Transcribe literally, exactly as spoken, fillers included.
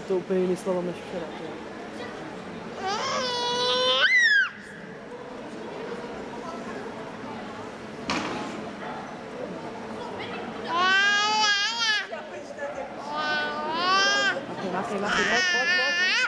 to úplně jiný slovo než včera. Maki, maki, maki, pojď, pojď, pojď.